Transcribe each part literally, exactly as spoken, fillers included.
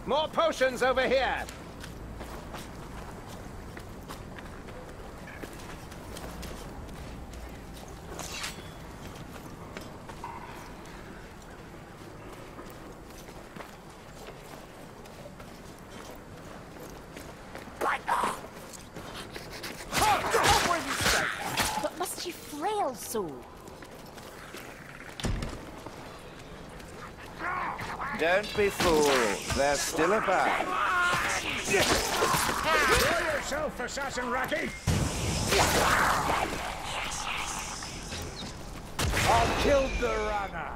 More potions over here! But must you flail so? Don't be fooled. They're still about. Show yourself, assassin Ratty! I've killed the runner.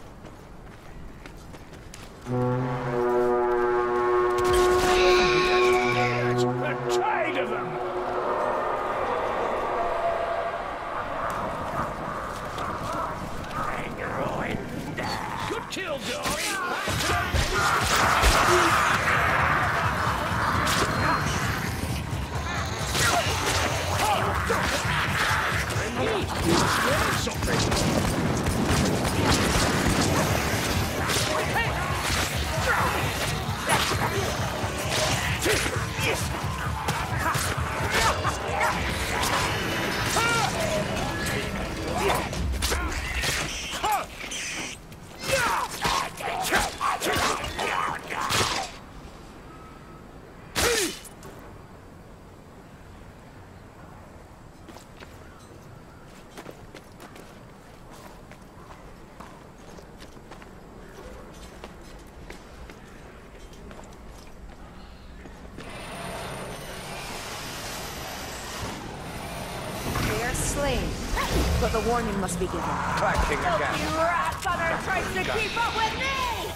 I'm tired of them. Good kill, Dory. Slain. But the warning must be given. Clacking again. You rats on earth tries to keep up with me!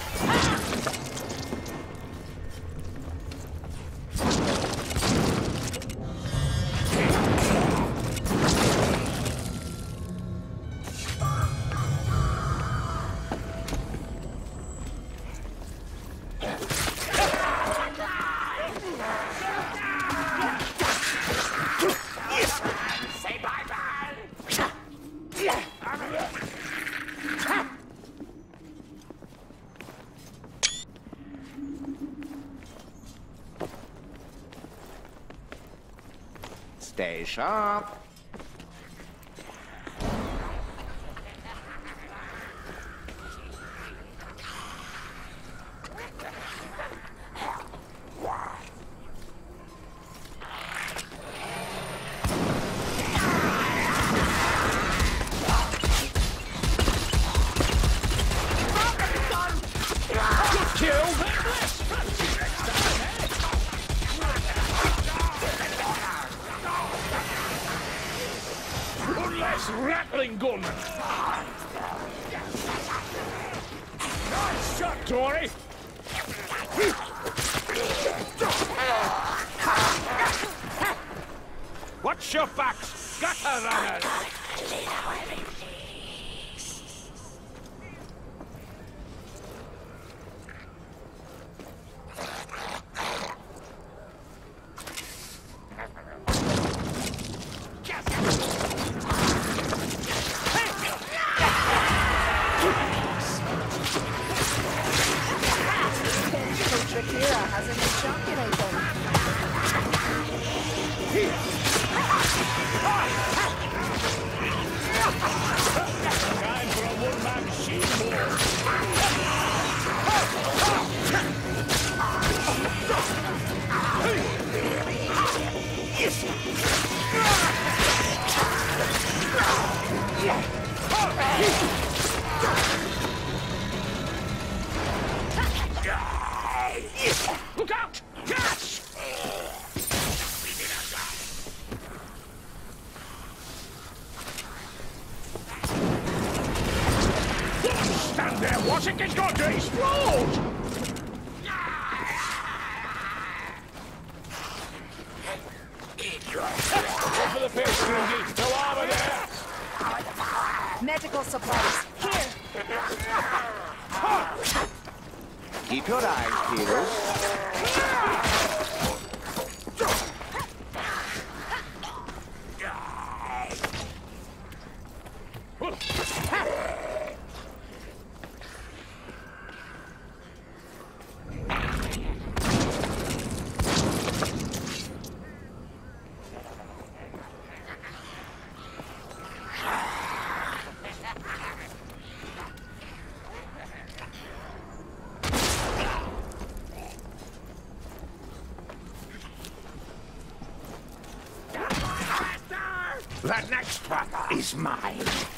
Stay sharp. Rattling gun! Nice shot, Tory! Watch your back, scatter runners! Shakira hasn't been shocking anything. Time for a one-man sheep war. Look out! Catch! Don't stand there watching it going to explode! Go for the pitch, Gringy. No armor there. Medical supplies. Here. Keep your eyes peeled. That next one is mine.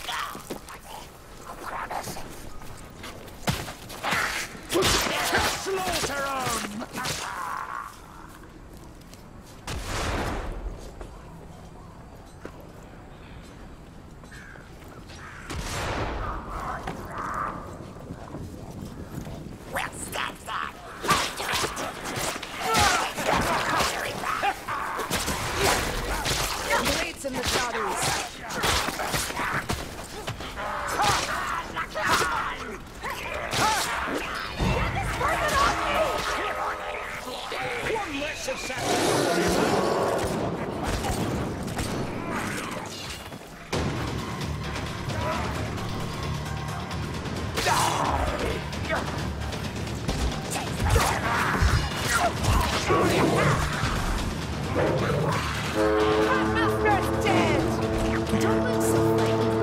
Slaughter 'em! Blades in the shadows. One less assassin! Master's dead! Don't look so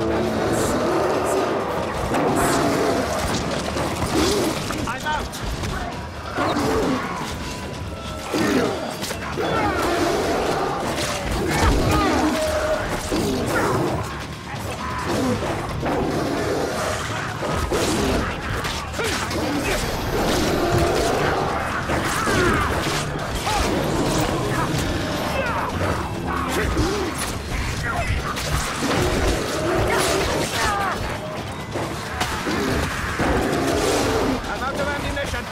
frightened. I'm out! I'm out of ammunition!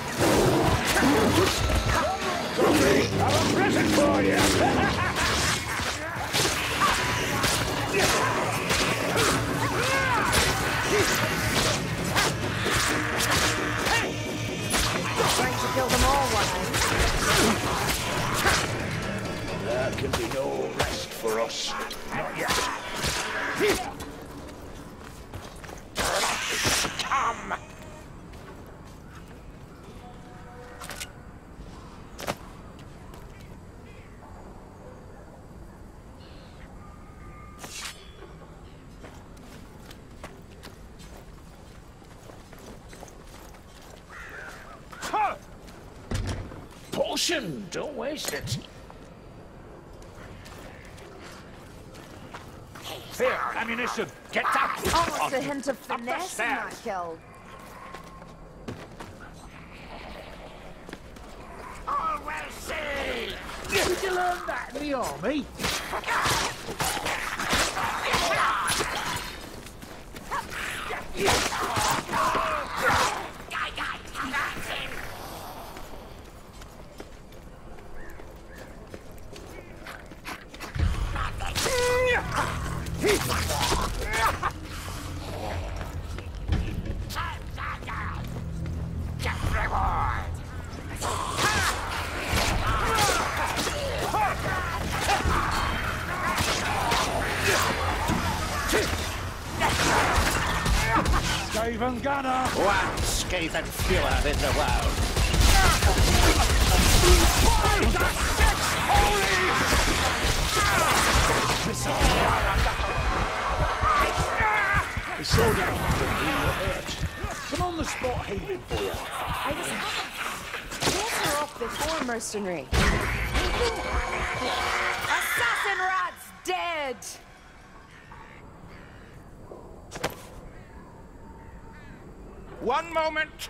I have a present for you! Trying to kill them all, one. There can be no rest for us. Not yet. Come! Huh! Potion! Don't waste it. Here, ammunition. Get up. Almost a hint of Up the finesse in that stairs. kill. Oh, we'll see. Did you learn that in the army? Skaven gunner! One Skaven fewer in the world. The sword out hurt. Come on the spot healing for you. I was better off before mercenary. Assassin rat's dead! One moment.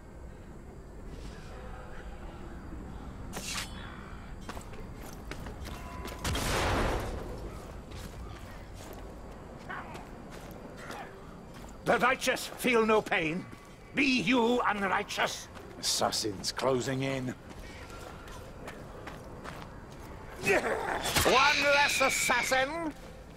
The righteous feel no pain. Be you unrighteous. Assassins closing in. One less assassin.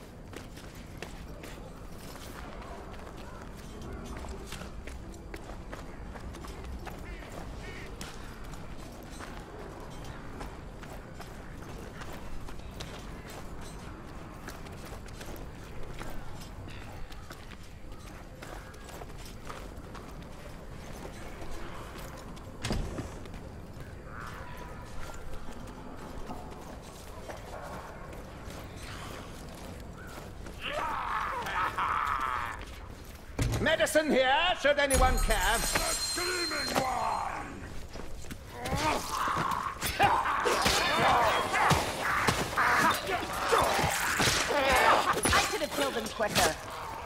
Medicine here, should anyone care. The Screaming One! I quicker.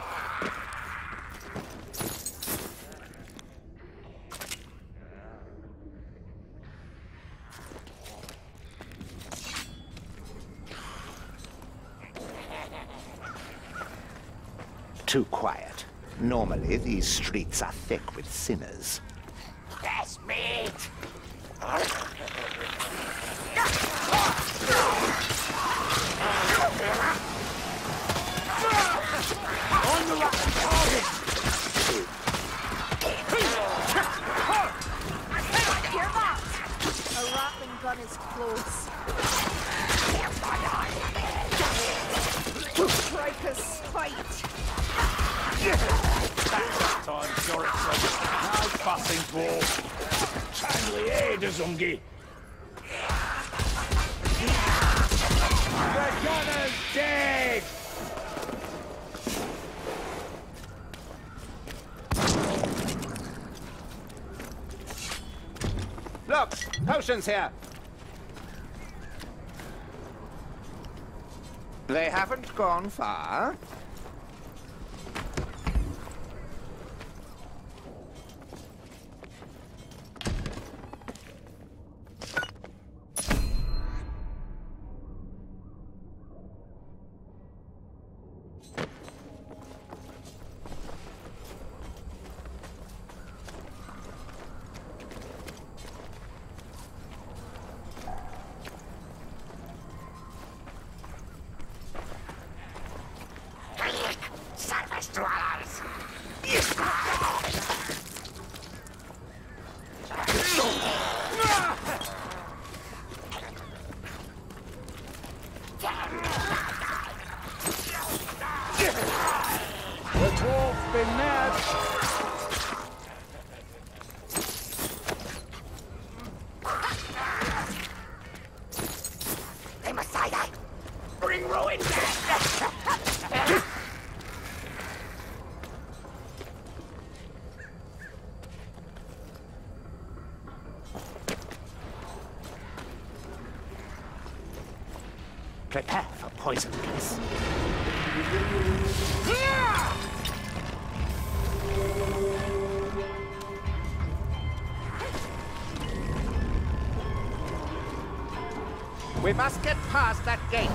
Too quiet. Normally, these streets are thick with sinners. That's meat! On the right target! Hear that? A rattling gun is close. Strike a spite. That's time, Jorikson. No fussing, ball. Timely aid, Zungi. The gunner's dead! Look! Potions here! They haven't gone far. Service dwellers! The dwarf's been mad! They must say that! Bring ruin back! Prepare for poison gas. We must get past that gate.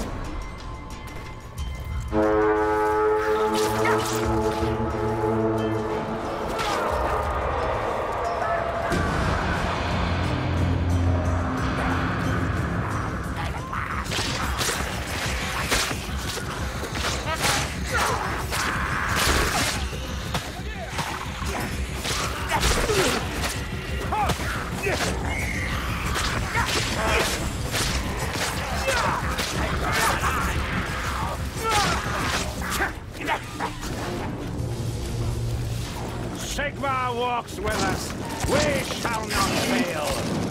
Sigmar walks with us. We shall not fail.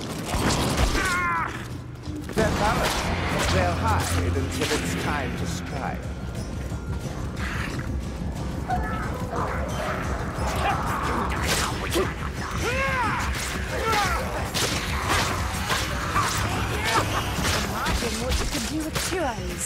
They're balanced. They'll hide until it's time to strike. Imagine what you could do with two eyes.